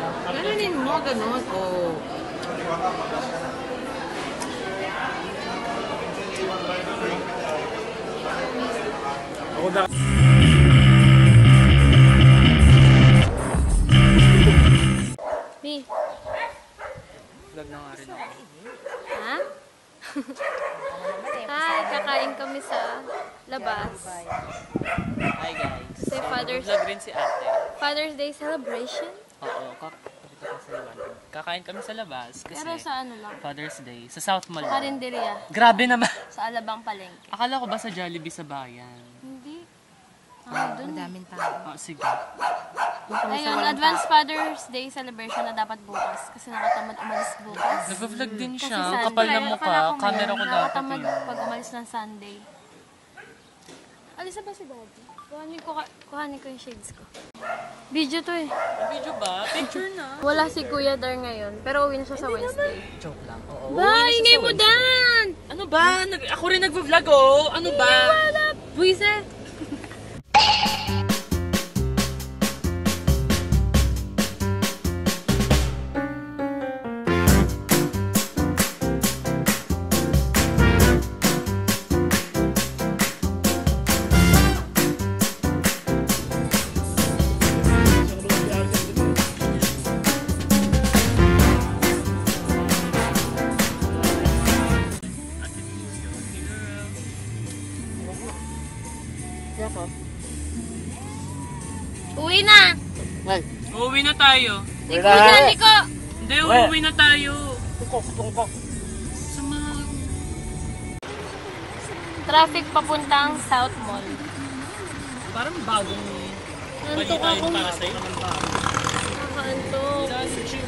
Ganonin mo, ganun. Oh. Ako na. Mi. Vlog na nga rin ako. Ha? Hi, kakain kami sa labas. Hi guys. Say Vlog rin si ate. Father's Day celebration? Oo, kakain kami sa labas kasi Pero sa ano lang? Father's Day. Sa South Mall. Karinderya. Grabe naman. Sa Alabang Palengke. Akala ko ba sa Jollibee sa bayan? Hindi. Ah, doon. Madaming tao. Oh, sige. Ayun, Advanced Father's Day celebration na dapat bukas. Kasi nakatamad umalis bukas. Nag-vlog din Kasi siya. Ang Sunday. kapal ng mukha. Camera ko dapat Nakatamad yun. pag umalis ng Sunday. Alisa ba si Daddy? Kuhanin ko yung shades ko. Video to eh. Video ba? Picture na. Wala si Kuya Dar ngayon, pero uwi na siya sa Wednesday. Joke lang. Oo. Ba, ingay mo Dan! Ano ba? Ako rin nag-vlog oh. Ano ba? Wala! Buisit! Uwi na! Well, uuwi na tayo. Liko na, liko! Hindi, uuwi na tayo. Tungkok. Sa mga... Traffic papuntang South Mall. Parang bagong... Antok ako. para sa'yo. Nakaantok.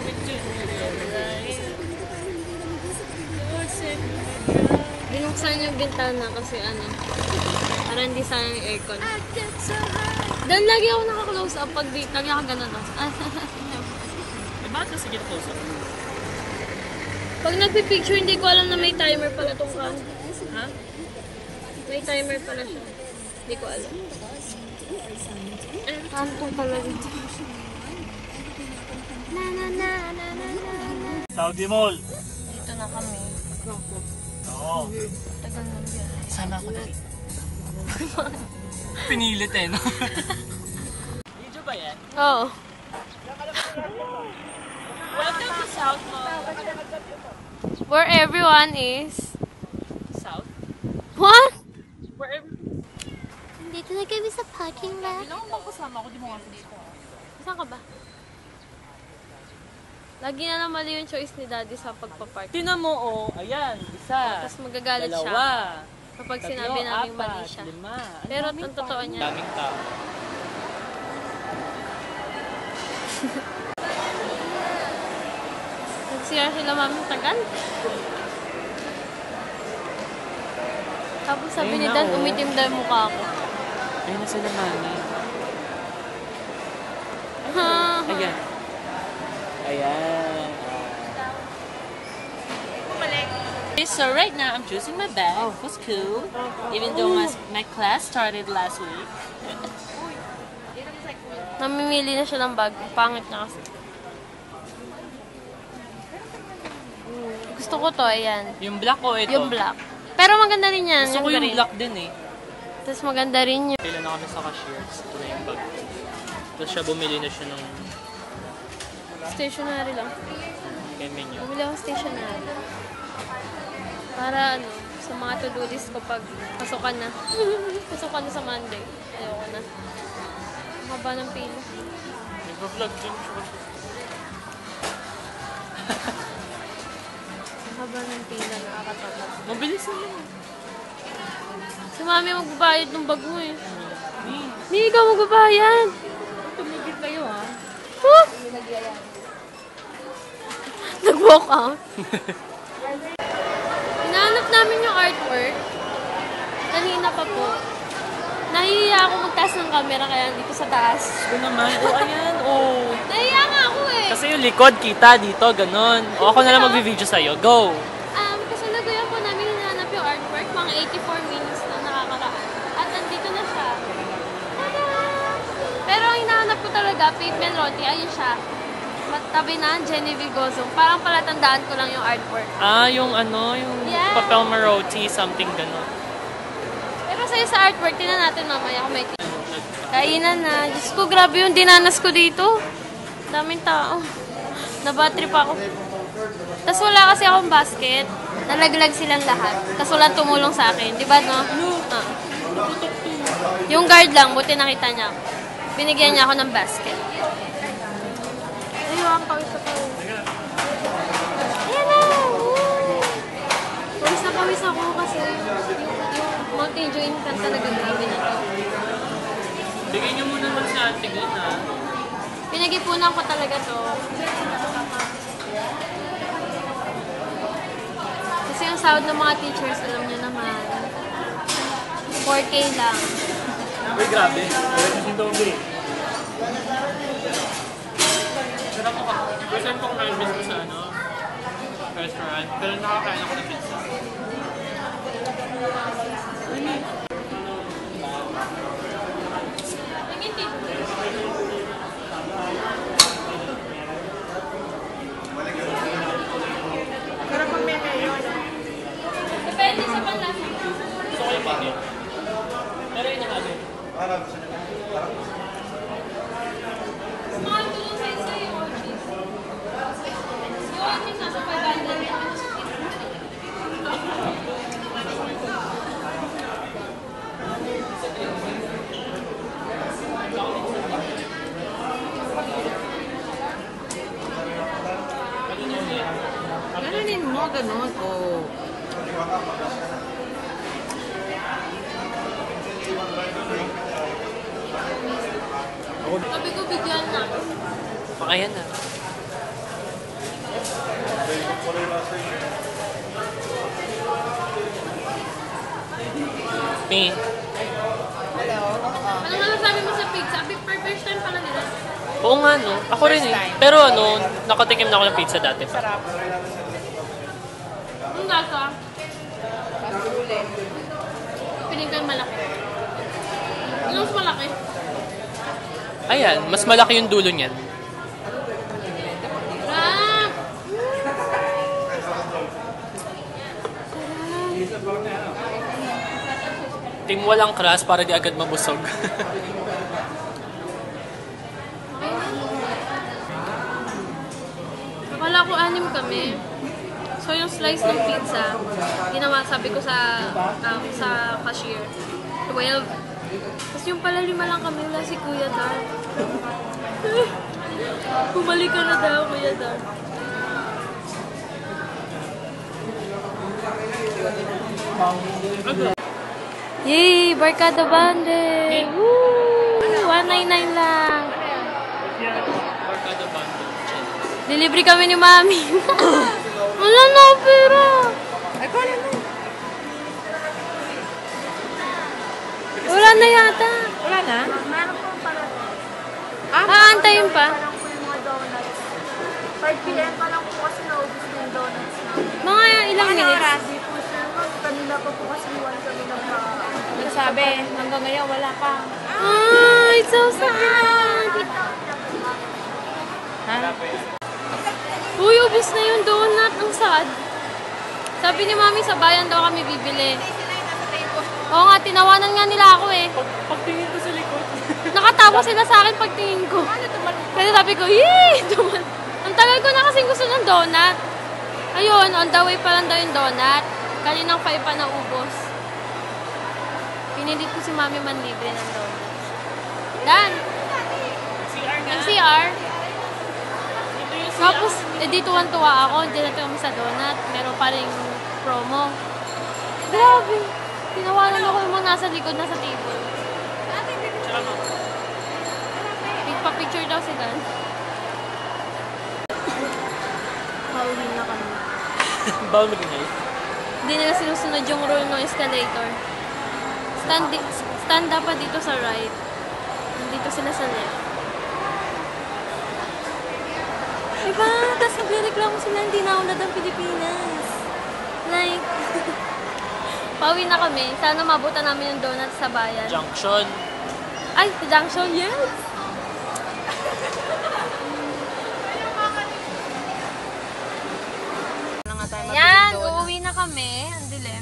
Binuksan yung bintana kasi ano, para hindi sayang yung aircon. Dan lagi ako naka-close up pag lagi ako ganun. Eh, bakit kasi get close up? Pag nagpipicture, hindi ko alam na may timer pala tong cam. Ha? May timer pala siya. Hindi ko alam. Kantong pala dito. Saudi Mall. Dito na kami. Oo. Tagal na yan. Sama ako dali. Pinilit eh, no? Video ba yan? Oo. Welcome to South Mall. Where everyone is. South? What? Where Dito na kami sa parking lot. Ilang bang kasama ko? Di mo nga dito. Saan ka ba? Lagi na lang mali yung choice ni Daddy sa pagpapark. Tinan mo, oh. Ayan, isa. Tapos magagalit siya Dalawa. kapag Tatlo, sinabi namin apat, mali siya. lima. Pero ang totoo niya. Daming tao. Nagsiyar sila mami tagal. Tapos sabi Ayun ni na, Dan, oh. umitim daw yung mukha ko. Ayun na sila, mami. Ayan. Ayan. So right now, I'm choosing my bag. It was cool. Even though my class started last week. Namimili na siya ng bag. Pangit na kasi. Gusto ko to, ayan. Yung black o ito? Yung black. Pero maganda rin yan. Gusto ko yung green. black din eh. Tapos maganda rin yun. Pila na kami sa cashier. Ito na yung bag. Tapos siya bumili na siya ng Stationary lang. menu. Bumili ako stationary. Para ano, sa mga to-do list ko pag pasukan na. Pasukan na sa Monday. Ayoko na. Ang haba ng pila. Nag-vlog din siya. Ang haba ng pila, nakakatawa. Mabilis na yun. Si Mami magbabayad ng bag mo eh. Hindi ikaw magbabayad. Tumigil kayo ha. Huh? Nag-walk out. Hinahanap namin yung artwork. Kanina pa po. Nahihiya ako magtaas ng camera kaya dito sa taas. Ito naman. Oh, ayan. Oh. Nahihiya nga ako eh. Kasi yung likod kita dito, ganun. O ako na lang mag-video sa'yo. Go! Kasalukuyan po namin hinahanap yung artwork. Mga 84 minutes na nakakaraan. At nandito na siya. Tada! Pero ang hinahanap ko talaga, pavement roti. Ayun siya. Tabi na, Genevieve Gozong. Parang palatandaan ko lang yung artwork. Ah, yung ano, yung Yeah. papel marote, something gano'n. Pero sa'yo sa artwork, tingnan natin mamaya kung may kainan na. Diyos ko, grabe yung dinanas ko dito. Daming tao. Nabattery pa ako. Tapos wala kasi akong basket. Nalaglag silang lahat. Tapos walang tumulong sa akin. Diba, no? Ah. Yung guard lang, buti nakita niya ako. Binigyan niya ako ng basket. Ayun, pawis na pawis. Ayan na! Woo! Pawis na pawis ako kasi yung Mountain Dew Infant talaga grabe na to. Bigyan niyo muna naman si Ate Gwen, ha? Pinag-ipunan ko talaga to. Kasi yung sahod ng mga teachers, alam niyo naman, 4K lang. Uy, grabe. Si Dobby. Sarap ako. First time kong na-miss ko sa ano, restaurant. Pero nakakain ako ng pizza. Sarap pag may mayo, no? Depende sa panlasa. Gusto ko yung menu. Pero yun yung ano. Mahal ko lang sa isa yung orchies. Yung orchies nasa 500. Ganunin mo, ganun. Oh. Sabi ko bigyan na. Ayan na. Me. Ano masasabi mo sa pizza? First time pala nila. Oo nga, no? Ako rin eh. Pero ano, nakatikim na ako ng pizza dati pa. Sarap. Ang lasa, Pasuli. piling ko yung malaki. Ano mas malaki? Ayan, mas malaki yung dulo niyan. Ah! Team walang crush para di agad mabusog. Akala ko 6 kami. So yung slice ng pizza, ginawa sabi ko sa cashier, 12. Tapos yung pala 5 lang kami, wala si Kuya Dar. Bumalik ka na daw, Kuya Dar. Yay! Barkada Bande! Woo! 199 lang. Barkada bundle. Delivery kami ni Mami. Wala na ako pera. Ay, kung ano? Wala na yata. Wala na? Aantayin pa. 5 p.m. pa lang po kasi naubos na yung donuts na. Mga ilang minutes. Hindi po sir, ma'am. Kanina pa po kasi iwan kami Nagsabi, hanggang ngayon wala pa. Ah, it's so sad. Ha? Uy, ubos na yung donut. Ang sad. Sabi ni Mami, sa bayan daw kami bibili. Oo nga, tinawanan nga nila ako eh. Pagtingin ko sa likod. Nakatawa sila sa akin pagtingin ko. Kasi sabi ko, yee! Ang tagal ko na kasing gusto ng donut. Ayun, on the way pa lang daw yung donut. Kaninang 5 pa naubos. Pinilit ko si Mami manlibre ng donut. Dan! CR nga. CR. Tapos, di tuwan-tuwa ako. Hindi natin kami sa donut. Meron pa rin promo. Grabe. Tinawanan ako yung mga nasa likod, nasa table. Tsaka mo. Pa-picture daw si Dan. Pauwi na kami. Bawal mag-ingay. Hindi nila sinusunod yung rule ng escalator. Stand up pa dito sa right. Dito sila sa left. Diba? Tapos nagre-reklamo sila, hindi na ulad ang Pilipinas. Like, pauwi na kami. Sana mabutan namin yung donuts sa bayan. Junction. Ay, sa junction, yes! kami. Ang dilim.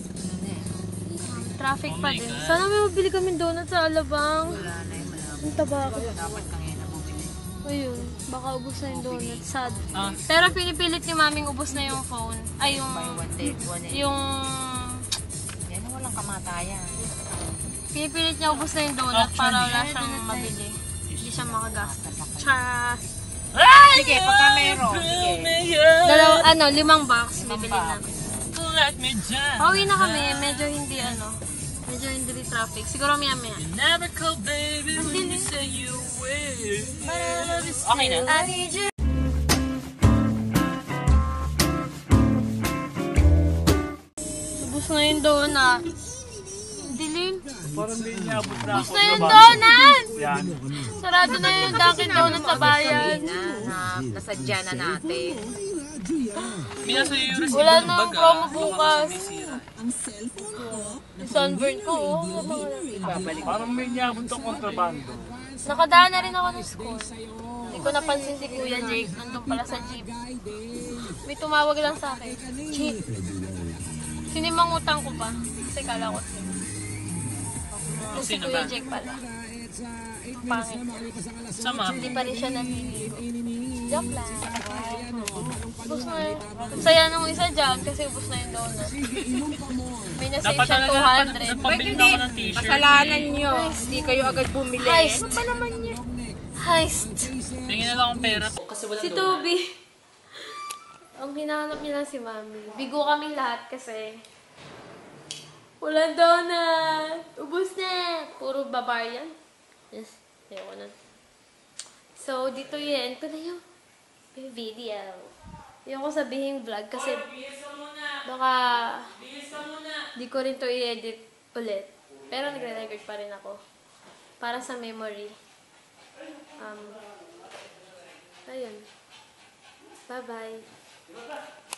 Traffic pa din. Sana may mabili kami donut sa Alabang. Wala na yung malabo. Ang taba ko. Dapat kanina bumili. Ayun, baka ubos na yung donut. Sad. Pero pinipilit ni maming ubos na yung phone. Ay, yung... Buy one take one eh. Yung... Yan ang walang kamatayan. Pinipilit niya ubos na yung donut para wala siyang mabili. Hindi siya makagastos. Chas! Sige, pagka meron. Sige. 5 box bibili namin. Let me down. Pauwi na kami, medyo hindi traffic. Siguro maya-maya. Never call baby when you say you will. Okay na. I need you. Ubus na yung donut. Dilim. Parang hindi niya abot na Ubus na yung donut! Yan. Sarado na yung Dunkin' Donut sa bayan. Nasadya na natin. Minasa yung receipt Wala ng nang baga. promo bukas. Sisira. Yung sunburn ko, oh. Babalik. Parang may niabot ang kontrabando. Nakadaan na rin ako ng school. Hindi ko napansin si Kuya Jake. Nandun pala sa jeep. May tumawag lang sa akin. Jeep. Sinimangutang ko pa. Kasi kala ko si Sino Kuya ba? Jake pala. Pangit niya. Sama. Hindi pa rin siya naliligo. Joke lang. Ubus na yun. Saya nung isa dyan kasi ubus na yung donut. May nasave Dapat siya talaga 200. nagpabili na ako ng t-shirt. Kasalanan nyo. Hindi kayo agad bumili. Heist. Ano ba naman yun? Heist. Tingin na lang akong pera. Kasi wala Si Toby. Ang hinahanap niya lang si Mami. Bigo kaming lahat kasi walang donut. Ubus na. Puro barbarian. Yes. Ayoko na. So, dito yun. Ito na yung video. Ayoko sabihin vlog kasi baka di ko rin to i-edit ulit. Pero nagre-record pa rin ako. Para sa memory. Ayun. Bye-bye.